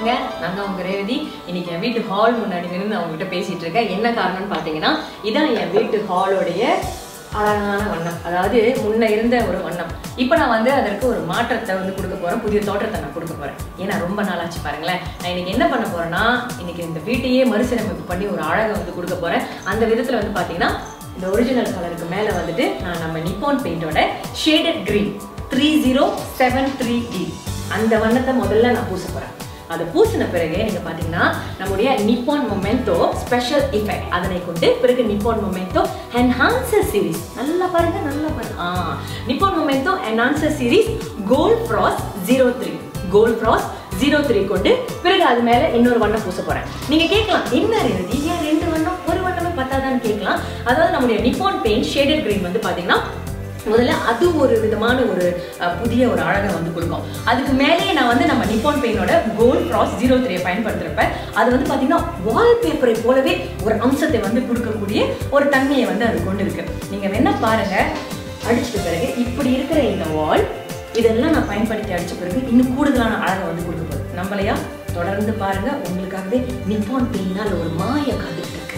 வணக்கங்க, நான் தான் உங்க ரேவதி. இன்னைக்கு என் வீட்டு ஹால் முன்னாடி நின்று நான் உங்ககிட்ட பேசிட்டு இருக்கேன். என்ன காரணம்னு பார்த்தீங்கன்னா, இதான் என் வீட்டு ஹாலோடைய அழகான வண்ணம். அதாவது முன்ன இருந்த ஒரு வண்ணம். இப்போ நான் வந்து அதற்கு ஒரு மாற்றத்தை வந்து கொடுக்க போறேன். புதிய தோற்றத்தை நான் கொடுக்க போறேன். ஏன்னா ரொம்ப நாளாச்சு பாருங்களேன். நான் இன்னைக்கு என்ன பண்ண போறேன்னா, இன்னைக்கு இந்த வீட்டையே மறுசீரமைப்பு பண்ணி ஒரு அழகை வந்து கொடுக்க போறேன். அந்த விதத்துல வந்து பாத்தீங்கன்னா, இந்த ஒரிஜினல் கலருக்கு மேல வந்துட்டு நான் நம்ம நிப்பான் பெயிண்டோட ஷேடட் கிரீன் 3073D அந்த வண்ணத்தை முதல்ல நான் பூச போறேன். அதை பூசின பிறகு நீங்க பாத்தீங்கன்னா நம்முடைய நிப்பான் மொமெண்டோ ஸ்பெஷல் எஃபெக்ட் அதனை கொண்டு பிறகு நிப்பான் மொமெண்டோ என்ஹான்சர் சீரிஸ் நல்லா பாருங்க Nippon Momento enhancer series gold frost 03 கொண்டு பிறகு அது மேல இன்னொரு வண்ணம் பூச போறேன். நீங்க கேட்கலாம், என்ன ரேவதி ஏன் ரெண்டு வண்ணம் ஒரு வண்ணமே பத்தாதான்னு கேட்கலாம். அதாவது நம்முடைய நிப்பான் பெயிண்ட் ஷேடட் கிரீன் வந்து பாத்தீங்கன்னா முதல்ல அது ஒரு விதமான ஒரு புதிய ஒரு அழகை வந்து கொடுக்கும். அதுக்கு மேலேயே நான் வந்து நம்ம நிப்பான் பெயினோட கோல்ட் ஃப்ராஸ்ட் 03 பயன்படுத்துறப்ப அது வந்து பாத்தீங்கன்னா வால்பேப்பரை போலவே ஒரு அம்சத்தை வந்து கொடுக்கக்கூடிய ஒரு தன்மையை வந்து அது கொண்டு இருக்கு. நீங்க வேணா பாருங்க, அடிச்சிட்ட பிறகு இப்படி இருக்கிற இந்த வால் இதெல்லாம் நான் பயன்படுத்தி அடிச்ச பிறகு இன்னும் கூடுதலான அழகை வந்து கொடுக்க போகுது. நம்மளையா தொடர்ந்து பாருங்க, உங்களுக்காகவே நிப்பான் பெயினால் ஒரு மாய காத்துட்டு இருக்கு.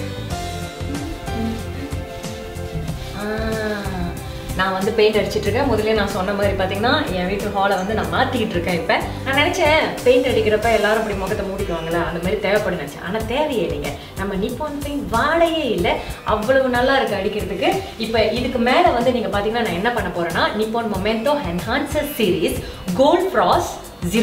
நான் வந்து பெயிண்ட் அடிச்சிட்டு இருக்கேன். முதல்ல நான் சொன்ன மாதிரி பார்த்தீங்கன்னா என் வீட்டு ஹாலை வந்து நான் மாற்றிக்கிட்டு இருக்கேன். இப்போ நான் நினச்சேன் பெயிண்ட் அடிக்கிறப்ப எல்லாரும் அப்படி முகத்தை மூடிக்குவாங்களா, அந்த மாதிரி தேவைப்படும் நினச்சேன். ஆனால் தேவையே இல்லைங்க. நம்ம நிப்பான் பெயிண்ட் வாழையே இல்லை, அவ்வளவு நல்லா இருக்குது அடிக்கிறதுக்கு. இப்போ இதுக்கு மேலே வந்து நீங்கள் பார்த்தீங்கன்னா நான் என்ன பண்ண போகிறேன்னா, Nippon Momento enhancer series gold frost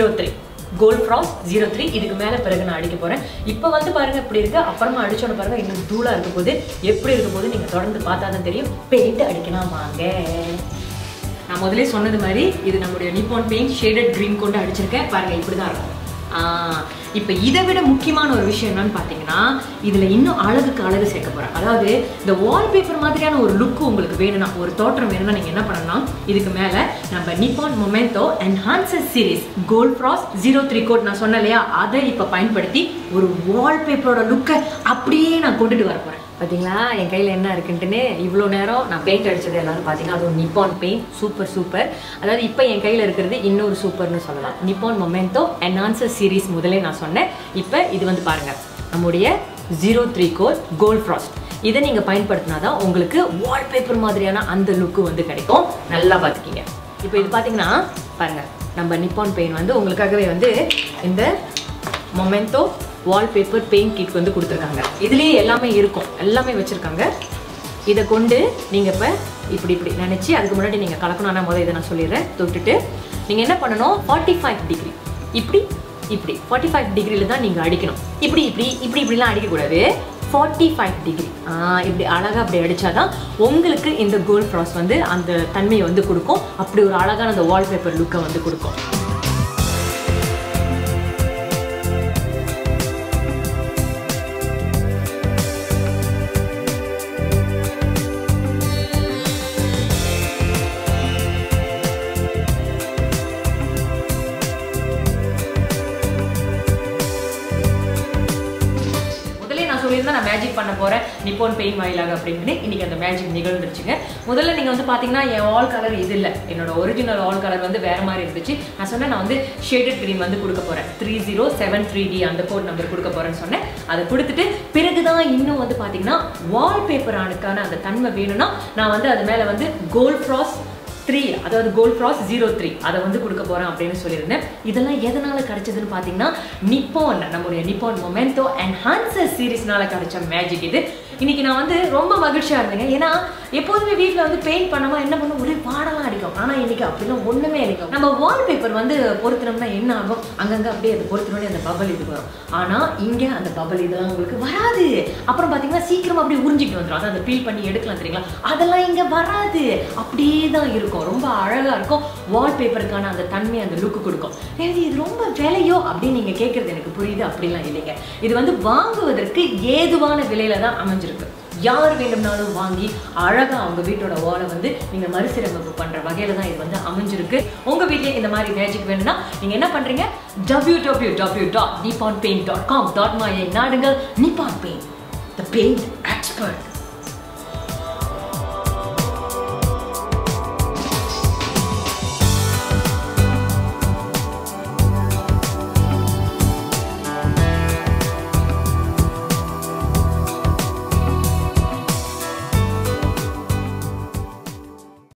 03 இதுக்கு மேல பிறகு நான் அடிக்க போறேன். இப்போ வந்து பாருங்க இப்படி இருக்கு, அப்புறமா அடிச்சோட பாருங்க இன்னும் தூளா இருக்க போது. எப்படி இருக்க போது நீங்க தொடர்ந்து பார்த்தாதான் தெரியும். பெயிண்ட் அடிக்கலாம் வாங்க. நான் முதலே சொன்னது மாதிரி இது நம்மளுடைய நிப்பான் பெயிண்ட் ஷேடட் கிரீன் கொண்டு அடிச்சிருக்கேன். பாருங்க இப்படிதான் இருக்கும். இப்போ இதை விட முக்கியமான ஒரு விஷயம் என்னன்னு பார்த்தீங்கன்னா, இதில் இன்னும் அழகுக்கு அழகு சேர்க்க போகிறேன். அதாவது இந்த வால்பேப்பர் மாதிரியான ஒரு லுக்கு உங்களுக்கு வேணும்னா, ஒரு தோற்றம் வேணும்னா நீங்கள் என்ன பண்ணணும்னா, இதுக்கு மேலே நம்ம Nippon Momento enhancer series gold frost 03 coat நான் சொன்னேன் இல்லையா, அதை இப்போ பயன்படுத்தி ஒரு வால்பேப்பரோட லுக்கை அப்படியே நான் கொண்டுட்டு வர போகிறேன். பார்த்தீங்களா என் கையில் என்ன இருக்குன்ட்டுன்னு. இவ்வளோ நேரம் நான் பெயிண்ட் அடித்தது எல்லாரும் பார்த்தீங்கன்னா அது ஒரு நிப்பான் பெயிண்ட் சூப்பர். அதாவது இப்போ என் கையில் இருக்கிறது இன்னொரு சூப்பர்னு சொல்லலாம். நிப்பான் மொமெண்டோ என்ஹான்சர் சீரிஸ் முதலே நான் சொன்னேன். இப்போ இது வந்து பாருங்கள் நம்முடைய 03 கோட் கோல்ட் ஃப்ராஸ்ட். இதை நீங்கள் பயன்படுத்தினாதான் உங்களுக்கு வால்பேப்பர் மாதிரியான அந்த லுக்கு வந்து கிடைக்கும். நல்லா பார்த்துக்கிங்க. இப்போ இது பார்த்தீங்கன்னா பாருங்கள், நம்ம நிப்பான் பெயிண்ட் வந்து உங்களுக்காகவே வந்து இந்த மொமெண்டோ வால்பேப்பர் பெயிண்ட் கிட் வந்து கொடுத்துருக்காங்க. இதுலேயே எல்லாமே இருக்கும், எல்லாமே வச்சுருக்காங்க. இதை கொண்டு நீங்கள் இப்போ இப்படி நினச்சி அதுக்கு முன்னாடி நீங்கள் கலக்கணும். ஆனால் முதல்ல இதை நான் சொல்லிடுறேன். தொட்டுட்டு நீங்கள் என்ன பண்ணணும், 45 டிகிரி இப்படி 45 டிகிரியில் தான் நீங்கள் அடிக்கணும். இப்படிலாம் அடிக்கக்கூடாது. 45 டிகிரி இப்படி அழகாக அப்படி அடித்தாதான் உங்களுக்கு இந்த கோல்ட் ஃப்ராஸ்ட் வந்து அந்த தன்மையை வந்து கொடுக்கும். அப்படி ஒரு அழகான அந்த வால்பேப்பர் லுக்கை வந்து கொடுக்கும். நான் மேஜிக் பண்ண போறேன் நிப்பான் பெயிண்ட் வாயிலாக அப்படின்னு. இன்னைக்கு அந்த மேஜிக் நிகழ்ந்துருச்சுங்க. முதல்ல நீங்க வந்து பாத்தீங்கன்னா என் வால் கலர் இது இல்லை, என்னோட ஒரிஜினல் வால் கலர் வந்து வேற மாதிரி இருந்துச்சு. நான் சொன்னேன் நான் வந்து ஷேடட் கிரீன் வந்து கொடுக்க போறேன். 3073D அந்த கோட் நம்பர் கொடுக்க போறேன்னு சொன்னேன். அதை கொடுத்துட்டு பிறகுதான் இன்னும் வந்து பாத்தீங்கன்னா வால்பேப்பர் ஆனுக்கான அந்த தன்மை வேணும்னா நான் வந்து அது மேல வந்து கோல்ட் ஃப்ராஸ்ட் 3 அதாவது கோல்ட் ஃப்ராஸ்ட் 03 அதை வந்து கொடுக்க போறேன் அப்படின்னு சொல்லியிருந்தேன். இதெல்லாம் எதனால கிடைச்சதுன்னு பாத்தீங்கன்னா, நிப்பான் நம்முடைய நிப்பான் மொமெண்டோ என்ஹான்சர் சீரிஸ்னால கிடைச்ச மேஜிக் இது. இன்னைக்கு நான் வந்து ரொம்ப மகிழ்ச்சியா இருந்தேங்க. ஏன்னா எப்போதுமே வீட்டில் வந்து பெயிண்ட் பண்ணாம என்ன பண்ணும், ஒரே பாடலாம் அடிக்கும். ஆனா இன்னைக்கு அப்படிலாம் ஒண்ணுமே அடிக்கும். நம்ம வால்பேப்பர் வந்து பொருத்தினோம்னா என்ன ஆகும், அங்கங்க அப்படியே அது பொருத்தினோடனே அந்த பபல் இது வரும். ஆனா இங்க அந்த பபல் இதெல்லாம் உங்களுக்கு வராது. அப்புறம் பாத்தீங்கன்னா சீக்கிரமா அப்படியே உறிஞ்சிட்டு வந்துடும். அதை பீல் பண்ணி எடுக்கலாம் தெரியுங்களா, அதெல்லாம் இங்க வராது. அப்படியே தான் இருக்கும். ரொம்ப அழகா இருக்கும். வால்பேப்பருக்கான அந்த தன்மை அந்த லுக்கு கொடுக்கும். இது ரொம்ப விலையோ அப்படின்னு நீங்க கேட்கறது எனக்கு புரியுது. அப்படிலாம் இல்லைங்க. இது வந்து வாங்குவதற்கு ஏதுவான விலையில தான் அமைஞ்சிருக்கு. யார் வேணும்னாலும் வாங்கி அழகா அவங்க வீட்டோட வாலை வந்து நீங்க மறுசீரமைப்பு பண்ற வகையில தான் இது வந்து அமைஞ்சிருக்கு. உங்க வீட்லயே இந்த மாதிரி மேஜிக் வேணும்னா நீங்க என்ன பண்றீங்க, www.nipponpaint.com.my நாடுங்கள். Nippon paint, the paint expert.